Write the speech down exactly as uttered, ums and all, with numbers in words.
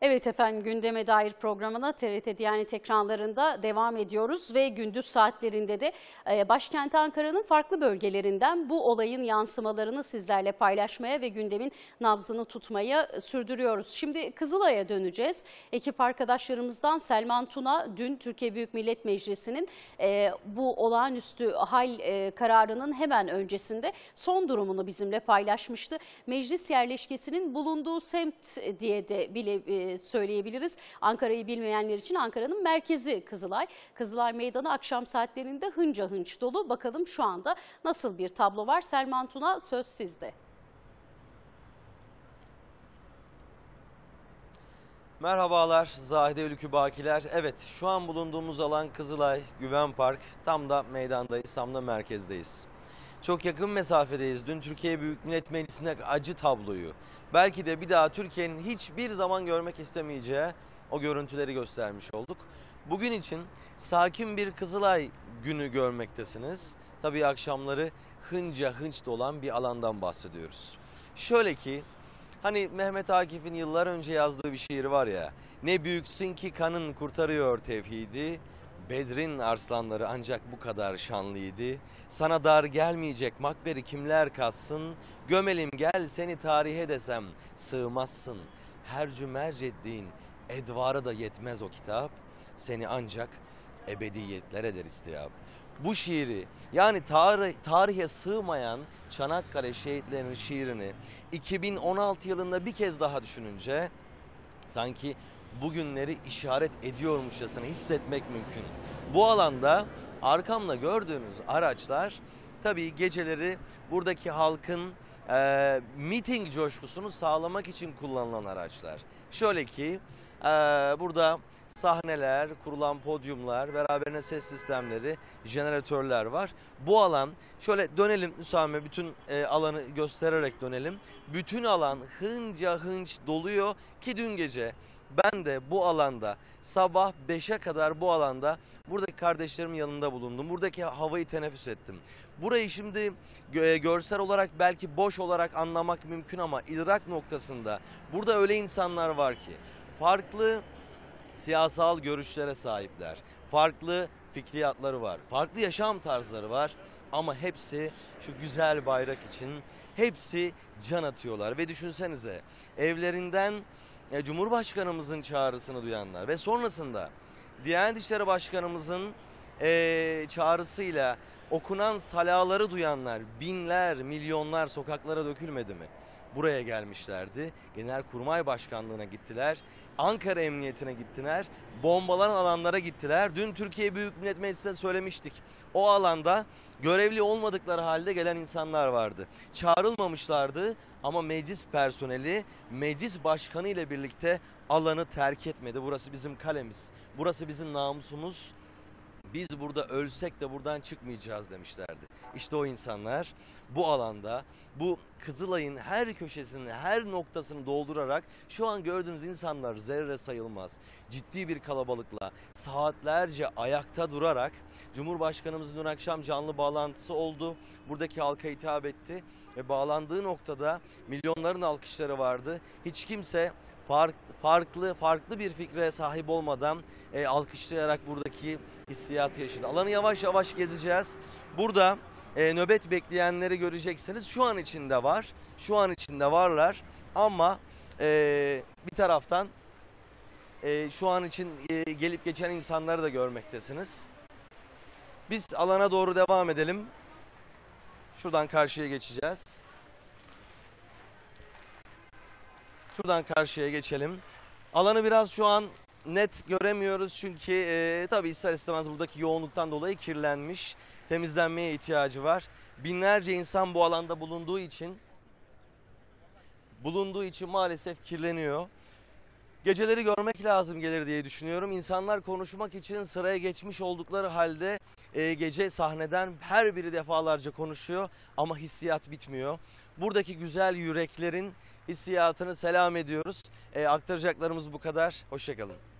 Evet efendim, gündeme dair programına T R T Diyanet ekranlarında devam ediyoruz ve gündüz saatlerinde de e, başkent Ankara'nın farklı bölgelerinden bu olayın yansımalarını sizlerle paylaşmaya ve gündemin nabzını tutmaya sürdürüyoruz. Şimdi Kızılay'a döneceğiz. Ekip arkadaşlarımızdan Selman Tuna dün Türkiye Büyük Millet Meclisi'nin e, bu olağanüstü hal e, kararının hemen öncesinde son durumunu bizimle paylaşmıştı. Meclis yerleşkesinin bulunduğu semt diye de bile e, söyleyebiliriz. Ankara'yı bilmeyenler için Ankara'nın merkezi Kızılay. Kızılay Meydanı akşam saatlerinde hınca hınç dolu. Bakalım şu anda nasıl bir tablo var? Selman Tuna, söz sizde. Merhabalar Zahide Ülkü Bakiler. Evet, şu an bulunduğumuz alan Kızılay Güven Park. Tam da meydandayız, tam da merkezdeyiz. Çok yakın mesafedeyiz. Dün Türkiye Büyük Millet Meclisi'ndeki acı tabloyu, belki de bir daha Türkiye'nin hiçbir zaman görmek istemeyeceği o görüntüleri göstermiş olduk. Bugün için sakin bir Kızılay günü görmektesiniz. Tabii akşamları hınca hınç dolan bir alandan bahsediyoruz. Şöyle ki, hani Mehmet Akif'in yıllar önce yazdığı bir şiir var ya, ne büyüksün ki kanın kurtarıyor tevhidi, Bedrin arslanları ancak bu kadar şanlıydı. Sana dar gelmeyecek makberi kimler kassın, gömelim gel seni tarihe desem sığmazsın. Hercü merci ettiğin edvara da yetmez o kitap, seni ancak ebediyetler eder istiyap. Bu şiiri, yani tarih, tarihe sığmayan Çanakkale şehitlerinin şiirini iki bin on altı yılında bir kez daha düşününce sanki bugünleri işaret ediyormuşçasına hissetmek mümkün. Bu alanda arkamda gördüğünüz araçlar tabii geceleri buradaki halkın e, miting coşkusunu sağlamak için kullanılan araçlar. Şöyle ki e, burada sahneler, kurulan podyumlar, beraberine ses sistemleri, jeneratörler var. Bu alan, şöyle dönelim Üsame, bütün e, alanı göstererek dönelim. Bütün alan hınca hınç doluyor ki dün gece ben de bu alanda sabah beşe kadar bu alanda buradaki kardeşlerimin yanında bulundum. Buradaki havayı teneffüs ettim. Burayı şimdi görsel olarak belki boş olarak anlamak mümkün ama idrak noktasında burada öyle insanlar var ki farklı siyasal görüşlere sahipler. Farklı fikriyatları var. Farklı yaşam tarzları var. Ama hepsi şu güzel bayrak için hepsi can atıyorlar. Ve düşünsenize, evlerinden e, Cumhurbaşkanımızın çağrısını duyanlar ve sonrasında Diyanet İşleri Başkanımızın e, çağrısıyla okunan salaları duyanlar, binler, milyonlar sokaklara dökülmedi mi? Buraya gelmişlerdi. Genelkurmay Başkanlığı'na gittiler. Ankara Emniyetine gittiler. Bombalanan alanlara gittiler. Dün Türkiye Büyük Millet Meclisi'nde söylemiştik. O alanda görevli olmadıkları halde gelen insanlar vardı. Çağrılmamışlardı ama meclis personeli, meclis başkanı ile birlikte alanı terk etmedi. Burası bizim kalemiz. Burası bizim namusumuz. Biz burada ölsek de buradan çıkmayacağız demişlerdi. İşte o insanlar bu alanda, bu Kızılay'ın her köşesini, her noktasını doldurarak şu an gördüğünüz insanlar zerre sayılmaz. Ciddi bir kalabalıkla saatlerce ayakta durarak Cumhurbaşkanımızın dün akşam canlı bağlantısı oldu. Buradaki halka hitap etti ve bağlandığı noktada milyonların alkışları vardı. Hiç kimse farklı farklı farklı bir fikre sahip olmadan e, alkışlayarak buradaki hissiyatı yaşadı. Alanı yavaş yavaş gezeceğiz. Burada e, nöbet bekleyenleri göreceksiniz. Şu an içinde var. Şu an içinde varlar. Ama e, bir taraftan e, şu an için e, gelip geçen insanları da görmektesiniz. Biz alana doğru devam edelim. Şuradan karşıya geçeceğiz. Şuradan karşıya geçelim. Alanı biraz şu an net göremiyoruz çünkü e, tabii ister istemez buradaki yoğunluktan dolayı kirlenmiş. Temizlenmeye ihtiyacı var. Binlerce insan bu alanda bulunduğu için bulunduğu için maalesef kirleniyor. Geceleri görmek lazım gelir diye düşünüyorum. İnsanlar konuşmak için sıraya geçmiş oldukları halde e, gece sahneden her biri defalarca konuşuyor ama hissiyat bitmiyor. Buradaki güzel yüreklerin hissiyatını selam ediyoruz. E, aktaracaklarımız bu kadar. Hoşça kalın.